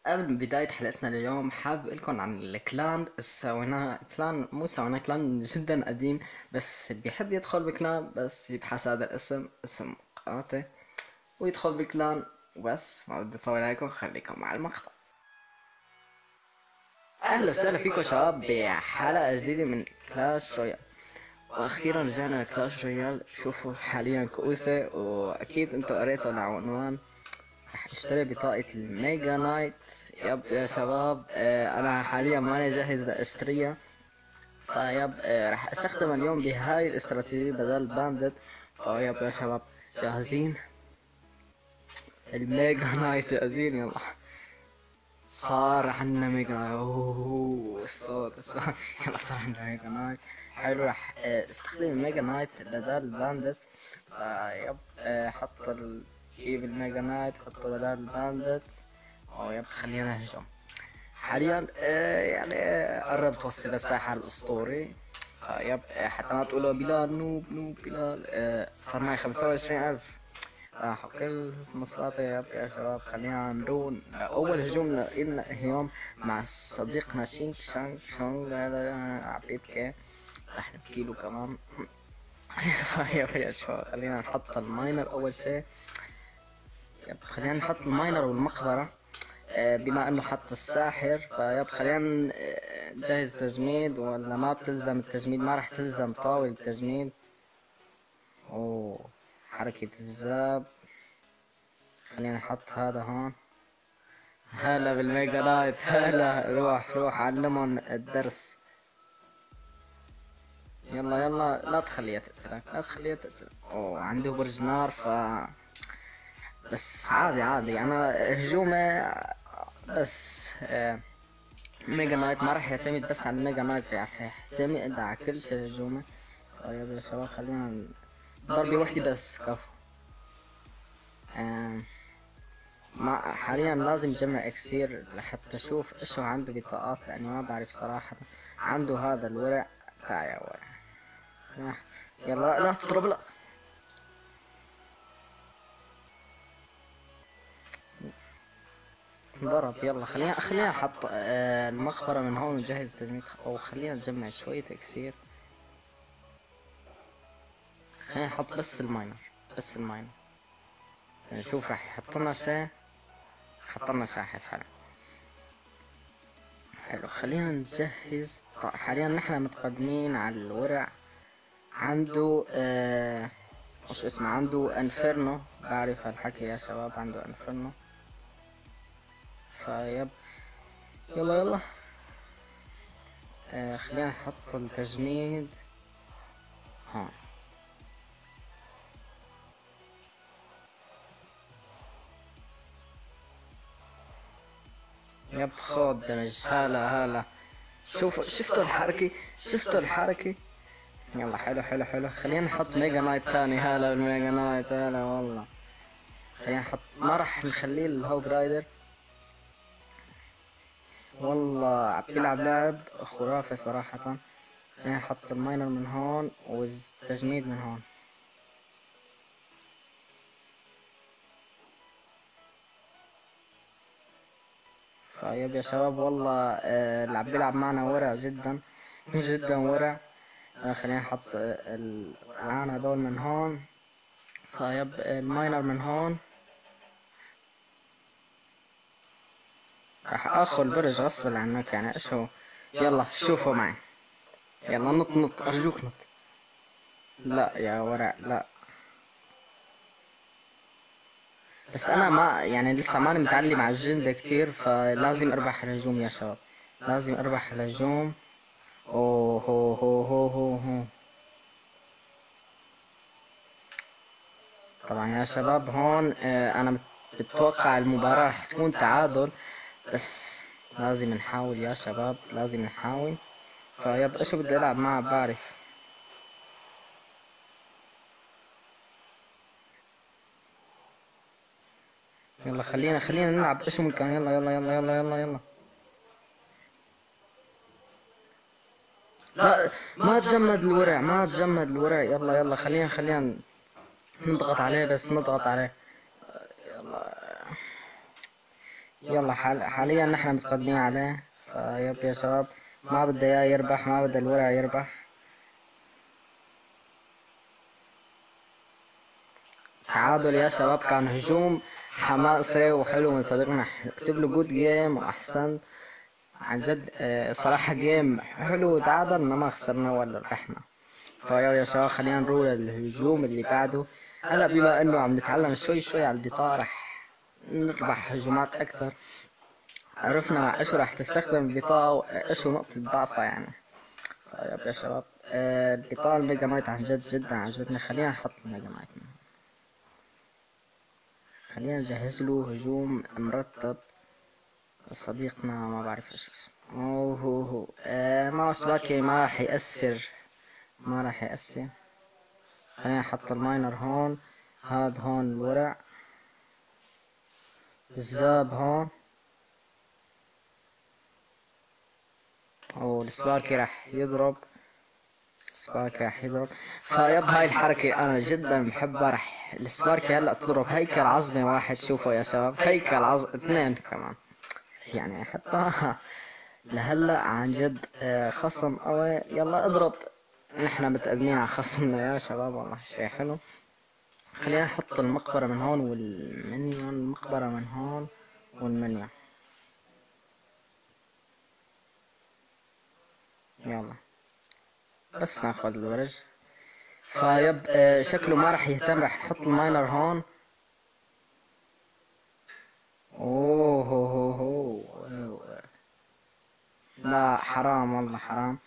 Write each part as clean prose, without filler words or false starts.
قبل بداية حلقتنا اليوم حابب لكم عن الكلان سويناه كلان مو سويناه كلان جدا قديم. بس بيحب يدخل بكلان بس يبحث هذا الاسم اسم قناته ويدخل بالكلان. وبس ما بدي اطول عليكم، خليكم مع المقطع. اهلا وسهلا فيكم شباب بحلقة جديدة من كلاش رويال. واخيرا رجعنا لكلاش رويال. شوفوا حاليا كؤوسة، واكيد انتوا قريتوا العنوان. راح اشتري بطاقة الميجا نايت. يب يا شباب، انا حاليا ماني جاهز لاشتريها. فيب راح استخدم اليوم بهاي الاستراتيجية بدل باندت. فيب يا شباب، جاهزين؟ الميجا نايت جاهزين؟ يلا. صار عنا ميجا نايت. اوه الصوت. يلا صار عنا ميجا نايت. حلو، راح استخدم الميجا نايت بدل باندت. فيب حط جيب الميجا نايت حطه بدل الباندت. ويب خلينا نهجم. حاليا يعني قربت توصل الساحة الأسطوري. فيب حتى ما تقولوا بلال نوب نوب بلال. صار معي 25,000. راحوا كل مصراتي. يب يا شباب، خلينا نرون أول هجوم لنا اليوم مع صديقنا تشينك شانك شونغ. عبيبكي راح نبكي له كمان. يب يا شباب، خلينا نحط الماينر أول شي. يب خلينا نحط الماينر والمقبرة. بما انه حط الساحر فيب خلينا نجهز تجميد. ولا ما بتلزم التجميد؟ ما راح تلزم طاولة التجميد. اوه حركة الزاب. خلينا نحط هذا هون. هلا بالميجا نايت. هلا روح علمهم الدرس. يلا يلا، لا تخليها تقتلك، لا تخليها تقتلك. اوه عنده برج نار. بس عادي انا هجومي. بس ميجا نايت ما راح يعتمد بس على الميجا نايت، راح يعتمد على كل شيء هجومي. طيب يا شباب، خلينا ضربة وحدة بس كفو. ما حاليا لازم جمع اكسير لحتى اشوف ايش هو عنده بطاقات، لاني ما بعرف صراحة. عنده هذا الورع. تعال يا ورع. يلا لا تضرب، لا. ضرب. يلا خلينا احط المقبرة من هون ونجهز تجميد. او خلينا نجمع شوية اكسير. خلينا نحط بس الماينر. يعني شوف راح يحط لنا شيء. حط لنا ساحر حلو. خلينا نجهز. حاليا نحن متقدمين على الورع. عنده وش اسمه، عنده انفيرنو. بعرف هالحكي يا شباب، عنده انفيرنو. فيب يلا خلينا نحط التجميد هون. يب خود دمج. هلا شفتوا الحركة. يلا حلو. خلينا نحط ميجا نايت تاني. هلا بالميجا نايت. هلا والله. خلينا نحط، ما راح نخليه الهوب رايدر. والله بيلعب لعب خرافي صراحة. خلينا نحط الماينر من هون والتجميد من هون. فيب يا شباب، والله اللي عم بيلعب معنا ورع جدا جدا ورع. خلينا نحط الوقعان هدول من هون. فيب الماينر من هون. راح اخذ البرج غصبا عنك، يعني ايش هو. يلا شوفوا معي. يلا نط ارجوك نط. لا يا ورع لا. بس انا ما يعني لسه ماني متعلم على الجلد كتير، فلازم اربح الهجوم يا شباب. لازم اربح الهجوم. اوه هو. طبعا يا شباب هون انا بتوقع المباراة رح تكون تعادل. بس لازم نحاول يا شباب، لازم نحاول. فيب ايش بدي العب معه بعرف. يلا خلينا نلعب ايش ممكن. يلا. لا ما تجمد الورع. يلا خلينا نضغط عليه. بس نضغط عليه. يلا يلا حاليا نحن متقدمين عليه. فيب يا شباب، ما بدي اياه يربح، ما بدي الورع يربح. تعادل يا شباب، كان هجوم حماسي وحلو من صديقنا. اكتب له جود جيم واحسن عن جد. صراحة جيم حلو، تعادلنا ما خسرنا ولا ربحنا. فيا شباب خلينا نروح للهجوم اللي بعده. هلا بما انه عم نتعلم شوي شوي على البطاقة، رح نربح هجومات اكتر. عرفنا ايش راح تستخدم البطاقة وايش نقطة ضعفها يعني. طيب يا شباب، البطاقة الميجا نايت عن جد جدا عجبتني. خلينا نحط الميجا نايت، خلينا نجهز له هجوم مرتب. صديقنا ما بعرف ايش اسمه، اوه هو ماوس باكي ما راح يأثر، ما راح يأثر. خلينا نحط الماينر هون، هاد هون الورع، الزاب هون، والسباركي راح يضرب، سباركي راح يضرب. فيب هاي الحركة أنا جدا بحبها. راح السباركي هلا تضرب هيكل عظمة واحد، شوفوا يا شباب هيكل اثنين كمان يعني. حتى لهلا عن جد خصم قوي. يلا اضرب، نحن متقدمين على خصمنا يا شباب، والله شي حلو. خلينا نحط المقبرة من هون والمنيون، المقبرة من هون والمنيون. يلا بس ناخذ الورج. فيب شكله ما راح يهتم، راح نحط الماينر هون. اوه هو هو. لا حرام والله حرام.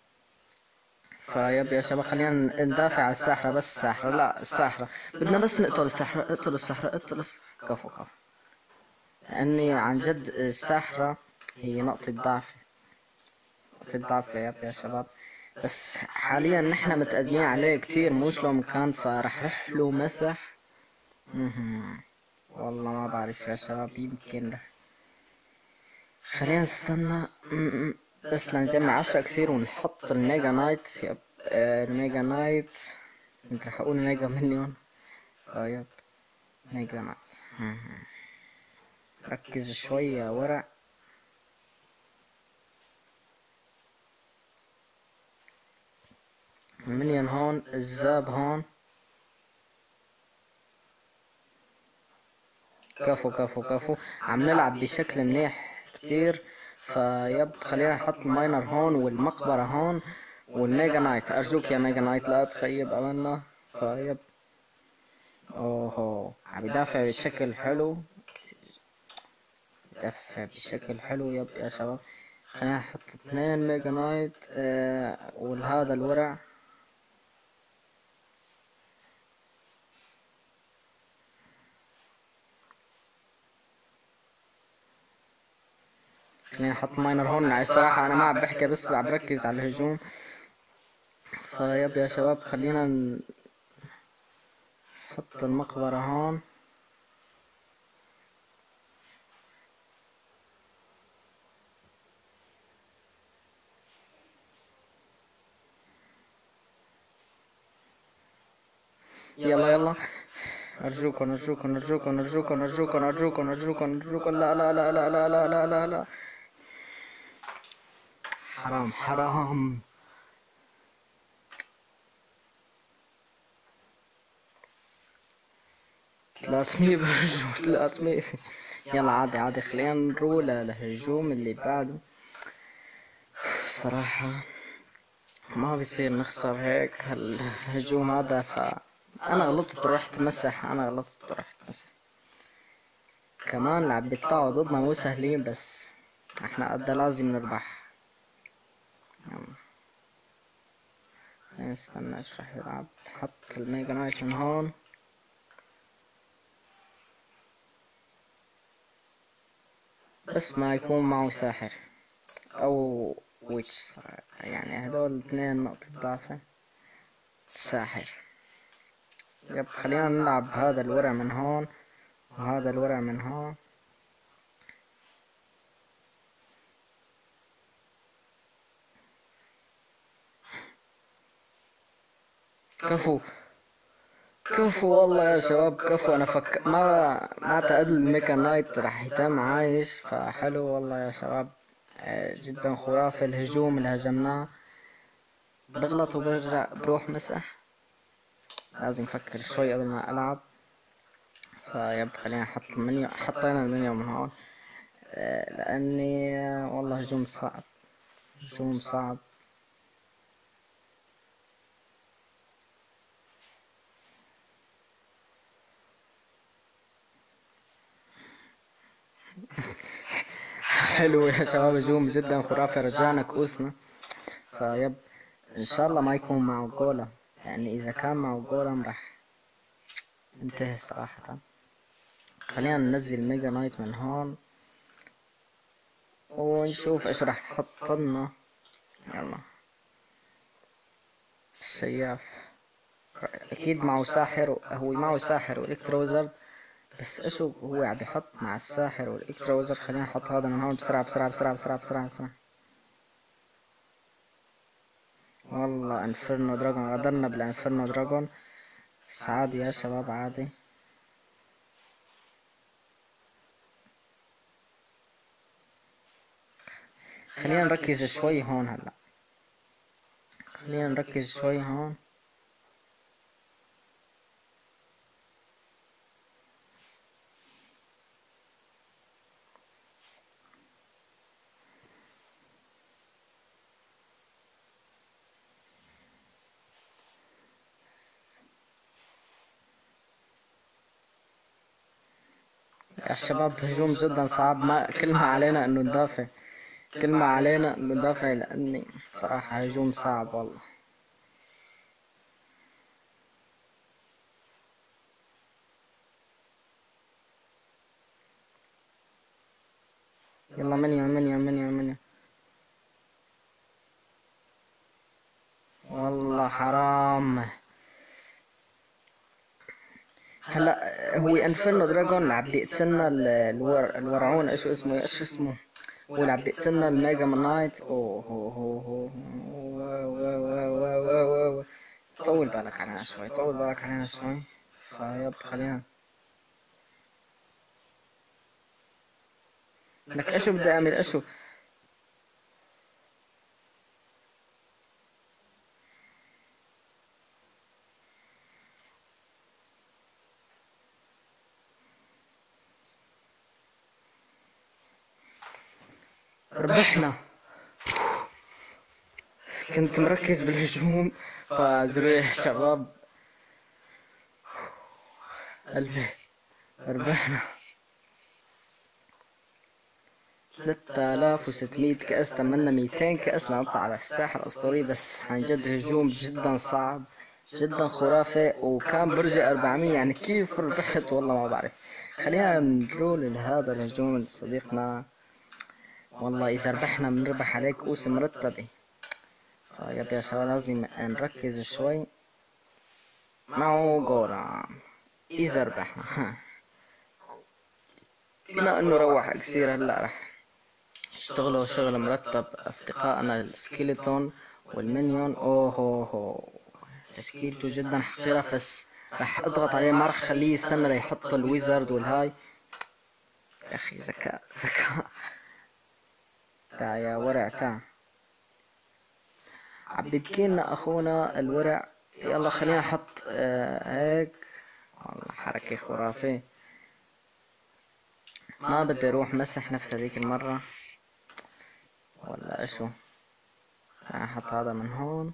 فيب يا شباب خلينا ندافع على الساحرة. بس الساحرة، لا الساحرة بدنا بس نقتل الساحرة. اقتل الساحرة، اقتل كفو كفو. لأني عن جد الساحرة هي نقطة ضعف، نقطة ضعف يا شباب. بس حاليا نحن متقدمين عليه كتير، مش لو مكان. فرح رحله مسح. والله ما بعرف يا شباب، يمكن رح. خلينا نستنى بس لنجمع 10 كثير ونحط الميجا نايت. يب الميجا نايت، كنت رح اقول ميجا مليون. فيب ميجا نايت. ركز شوي يا ورع. المليون هون، الزاب هون. كفو كفو كفو، عم نلعب بشكل منيح كتير. فيب خلينا نحط الماينر هون والمقبرة هون والميجا نايت. ارجوك يا ميجا نايت لا تخيب املنا. فيب اوه عم يدافع بشكل حلو، يدافع بشكل حلو. يب يا شباب خلينا نحط 2 ميجا نايت والهذا الورع. خلينا نحط ماينر هون. الصراحة أنا ما عم بحكي، بس عم بركز على الهجوم. فيب يا شباب خلينا نحط المقبرة هون. يلا يلا، أرجوكم أرجوكم أرجوكم أرجوكم أرجوكم أرجوكم أرجوكم أرجوكم. لا لا لا لا لا لا لا لا لا، حرام حرام. 300 برجو 300. يلا عادي عادي، خلينا نروح للهجوم اللي بعده. صراحة ما بيصير نخسر هيك هالهجوم هذا. أنا غلطت ورحت مسح، أنا غلطت ورحت مسح. كمان اللي عم بيطلعوا ضدنا مو سهلين، بس احنا قد لازم نربح. يلا خلينا نستنى ايش راح يلعب. نحط الميجا نايت من هون. بس ما يكون معه ساحر او ويتش يعني، هدول اثنين نقطة ضعفه. الساحر. يب خلينا نلعب هذا الورع من هون وهذا الورع من هون. كفو كفو والله يا شباب كفو. انا ما اعتقد الميكا نايت راح يتم عايش، فحلو والله يا شباب. جدا خرافي الهجوم اللي هجمناه. بغلط وبرجع بروح مسح. لازم افكر شوي قبل ما العب. فيب خلينا نحط المنيو. حطينا المنيو من هون. لاني والله هجوم صعب، هجوم صعب. حلو يا شباب، هجوم جدا خرافي. رجعنا كؤوسنا. فيب ان شاء الله ما يكون معه جولة، يعني اذا كان معه جولة راح انتهي صراحة. خلينا ننزل ميجا نايت من هون ونشوف ايش راح نحط لنا. يلا السياف اكيد معه ساحر، هو معه ساحر والكتروزرد. بس ايش هو عم بيحط مع الساحر والكتروزرد؟ خلينا نحط هذا من هون بسرعة بسرعة بسرعة بسرعة بسرعة بسرعة. والله انفرنو دراجون، غدرنا بالانفرنو دراجون. بس عادي يا شباب عادي. خلينا نركز شوي هون هلا. خلينا نركز شوي هون. يا شباب هجوم جدا صعب. ما كل ما علينا انه ندافع، كل ما علينا انه ندافع، لاني صراحة هجوم صعب والله. يلا منيو منيو منيو منيو. والله حرام. هلا هو انفرنو دراجون عم بيقتلنا الورعون. ايش اسمه ايش اسمه؟ هو اللي عم بيقتلنا الميجا نايت. اوه طول بالك علينا شوي، طول بالك علينا شوي. فيب خلينا. لك ايش بدي اعمل ايش؟ ربحنا. كنت مركز بالهجوم فزريح شباب. قلبي. ربحنا 3600 كأس، تمنا 200 كأس لنطلع على الساحة الأسطورية. بس عن جد هجوم جدا صعب، جدا خرافي. وكان برجع 400، يعني كيف ربحت والله ما بعرف. خلينا نرول لهذا الهجوم لصديقنا. والله إذا ربحنا بنربح عليك كؤوس مرتبة. فيب يا شباب لازم نركز شوي. معه جورا إذا ربحنا. بما انه روح اكسير هلا رح اشتغلوا شغل مرتب اصدقائنا السكيلتون والمنيون. اوه هو تشكيلته جدا حقيرة. بس رح اضغط عليه، ما رح خليه يستنى ليحط الويزرد والهاي. يا اخي ذكاء ذكاء. تاع يا ورع تاع. عم بيبكينا اخونا الورع. يلا خلينا نحط هيك. والله حركة خرافية. ما بدي اروح مسح نفس هذيك المرة ولا اشو. خلينا نحط هذا من هون.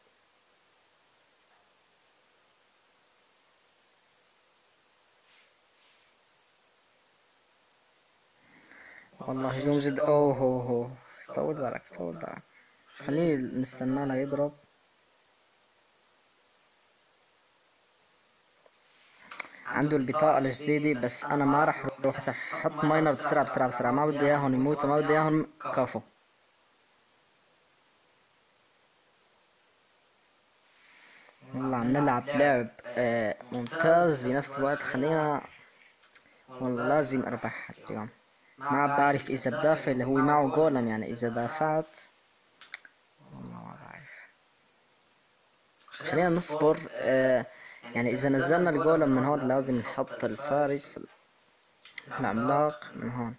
والله هجوم جد. اوه هو طول بالك طول بالك. خليني نستنى له يضرب. عنده البطاقة الجديدة. بس انا ما راح اروح حط ماينر بسرعة بسرعة بسرعة. ما بدي اياهم يموتوا، ما بدي اياهم كافو. والله عم نلعب لعب ممتاز بنفس الوقت. خلينا والله لازم اربح اليوم. ما بعرف اذا بدافع اللي هو معه جولم، يعني اذا دافعت والله ما بعرف. خلينا نصبر. يعني اذا نزلنا الجولم من هون لازم نحط الفارس العملاق من هون.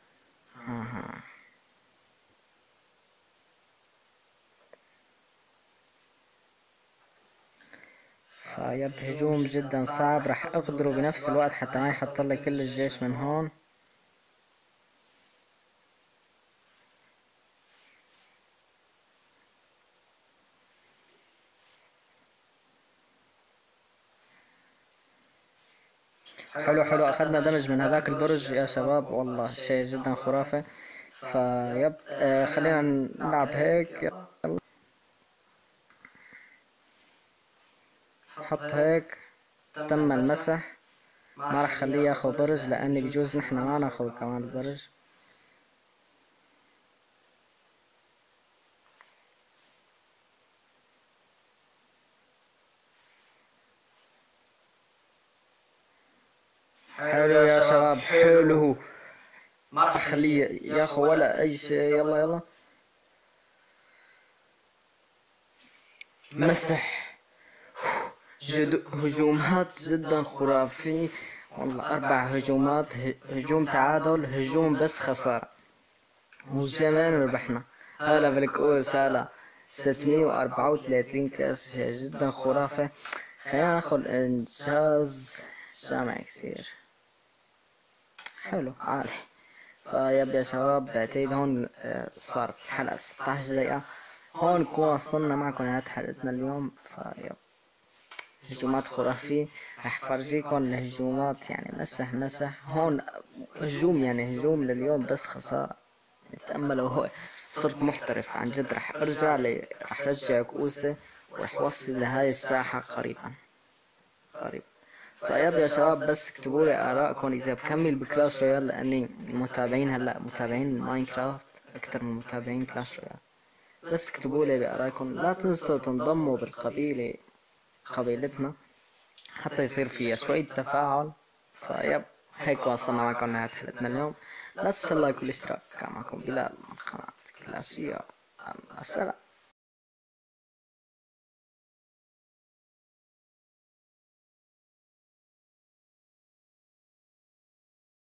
فيب هجوم جدا صعب، راح اقدره بنفس الوقت حتى ما يحط لي كل الجيش من هون. حلو حلو، اخذنا دمج من هذاك البرج يا شباب، والله شيء جدا خرافي. فيب خلينا نلعب هيك، يلا نحط هيك. تم المسح. ما راح خليه ياخذ برج لاني بجوز نحن ما ناخذ كمان البرج. حلو يا شباب حلو، ما راح اخليه ياخذ ولا اي شيء. يلا يلا مسح. هجومات جدا خرافي والله، 4 هجومات، هجوم تعادل، هجوم بس خسارة، وكمان ربحنا. هلا بالكؤوس، هلا 634 كاس، شيء جدا خرافي. خلينا ناخذ انجاز جامع كثير حلو عالي. فيب يا شباب بعتقد هون صارت الحلقة 16 دقيقة، هون نكون وصلنا معكم نهاية حلقتنا اليوم. فيب هجومات خرافية، راح فرجيكم الهجومات، يعني مسح هون هجوم، يعني هجوم لليوم بس خسارة. تأملوا هو صرت محترف عن جد، راح ارجع راح رجع كؤوسي وراح اوصل لهاي الساحة قريبا. فيب يا شباب بس اكتبوا لي آرائكم إذا بكمل بكلاش رويال، لأني المتابعين هلا متابعين ماينكرافت أكتر من متابعين كلاش رويال. بس اكتبوا لي بآرائكم، لا تنسوا تنضموا بالقبيلة، قبيلتنا، حتى يصير فيها شوية تفاعل. فيب هيك وصلنا معكم لنهاية حلقتنا اليوم. لا تنسوا اللايك والاشتراك. كان معكم بلال من قناة كلاسية. السلام.